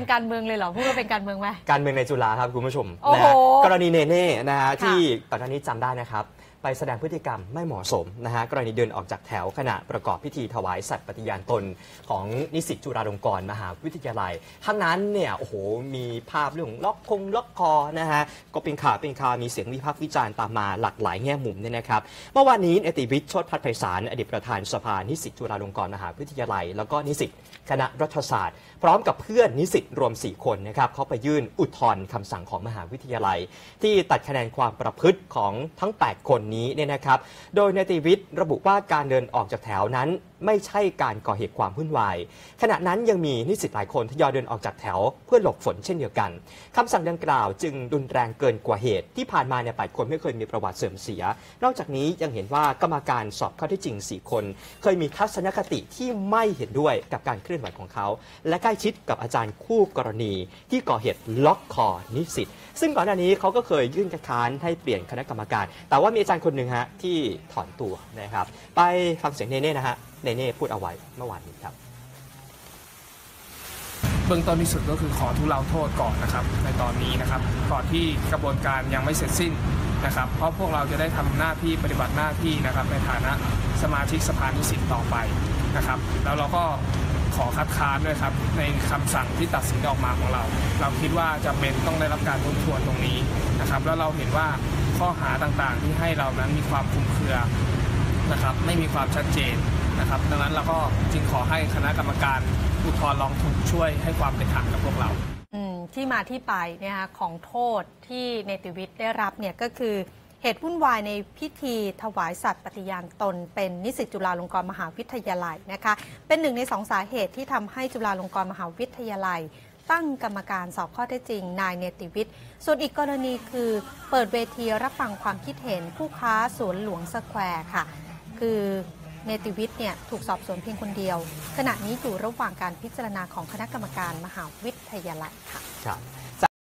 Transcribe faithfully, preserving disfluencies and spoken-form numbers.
เป็นการเมืองเลยเหรอพูดว่าเป็นการเมืองไหมการเมืองในจุฬาครับคุณผู้ชมนะกรณีเนเน่นะฮะที่ก่อนหน้านี้จำได้นะครับไปแสดงพฤติกรรมไม่เหมาะสมนะฮะกรณีเดินออกจากแถวขณะประกอบพิธีถวายสัตย์ปฏิญาณตนของนิสิตจุฬาลงกรณ์มหาวิทยาลัยทั้งนั้นเนี่ยโอ้โหมีภาพเรื่องล็อกคงล็อกคอนะฮะก็เป็นข่าวเป็นข่าวมีเสียงวิพากษ์วิจารณ์ตามมาหลากหลายแง่มุมเนี่ยนะครับเมื่อวานนี้เนติวิทย์โชติพัฒน์ไพศาลอดีตประธานสภานิสิตจุฬาลงกรณ์มหาวิทยาลัยแล้วก็นิสิตคณะรัฐศาสตร์พร้อมกับเพื่อนนิสิตรวมสี่คนนะครับเขาไปยื่นอุทธรณ์คำสั่งของมหาวิทยาลัยที่ตัดคะแนนความประพฤติของทั้งแปดคนนี้เนี่ยนะครับโดยเนติวิทย์ระบุว่าการเดินออกจากแถวนั้นไม่ใช่การก่อเหตุความวุ่นวายขณะนั้นยังมีนิสิตหลายคนทยอยเดินออกจากแถวเพื่อหลบฝนเช่นเดียวกันคำสั่งดังกล่าวจึงรุนแรงเกินกว่าเหตุที่ผ่านมาเนี่ยแปดคนไม่เคยมีประวัติเสื่อมเสียนอกจากนี้ยังเห็นว่ากรรมการสอบข้อเท็จจริงสี่คนเคยมีทัศนคติที่ไม่เห็นด้วยกับการเคลื่อนไหวของเขาและใกล้ชิดกับอาจารย์คู่กรณีที่ก่อเหตุล็อกคอนิสิตซึ่งก่อนหน้านี้เขาก็เคยยื่นคัดค้านให้เปลี่ยนคณะกรรมการแต่ว่ามีอาจารย์คนหนึ่งฮะที่ถอนตัวนะครับไปฟังเสียงเนเน่นะฮะเนเน่พูดเอาไว้เมื่อวานนี้ครับเบื้องต้นที่สุดก็คือขอทุเลาโทษก่อนนะครับในตอนนี้นะครับก่อนที่กระบวนการยังไม่เสร็จสิ้นนะครับเพราะพวกเราจะได้ทำหน้าที่ปฏิบัติหน้าที่นะครับในฐานะสมาชิกสภานิสิตต่อไปนะครับแล้วเราก็ขอคัดค้านด้วยครับในคำสั่งที่ตัดสินออกมาของเราเราคิดว่าจำเป็นต้องได้รับการทบทวนตรงนี้นะครับแล้วเราเห็นว่าข้อหาต่างๆที่ให้เรานั้นมีความคลุมเครือนะครับไม่มีความชัดเจนนะครับดังนั้นเราก็จึงขอให้คณะกรรมการอุทธรณ์ร้องทุกข์ช่วยให้ความเป็นธรรมกับพวกเราที่มาที่ไปเนี่ยของโทษที่เนติวิทย์ได้รับเนี่ยก็คือเหตุวุ่นวายในพิธีถวายสัตย์ปฏิญาณตนเป็นนิสิตจุฬาลงกรณ์มหาวิทยาลัยนะคะเป็นหนึ่งในสองสาเหตุที่ทำให้จุฬาลงกรณ์มหาวิทยาลัยตั้งกรรมการสอบข้อเท็จจริงนายเนติวิทย์ส่วนอีกกรณีคือเปิดเวทีรับฟังความคิดเห็นผู้ค้าสวนหลวงสแควร์ค่ะคือเนติวิทย์เนี่ยถูกสอบสวนเพียงคนเดียวขณะนี้อยู่ระหว่างการพิจารณาของคณะกรรมการมหาวิทยาลัยค่ะ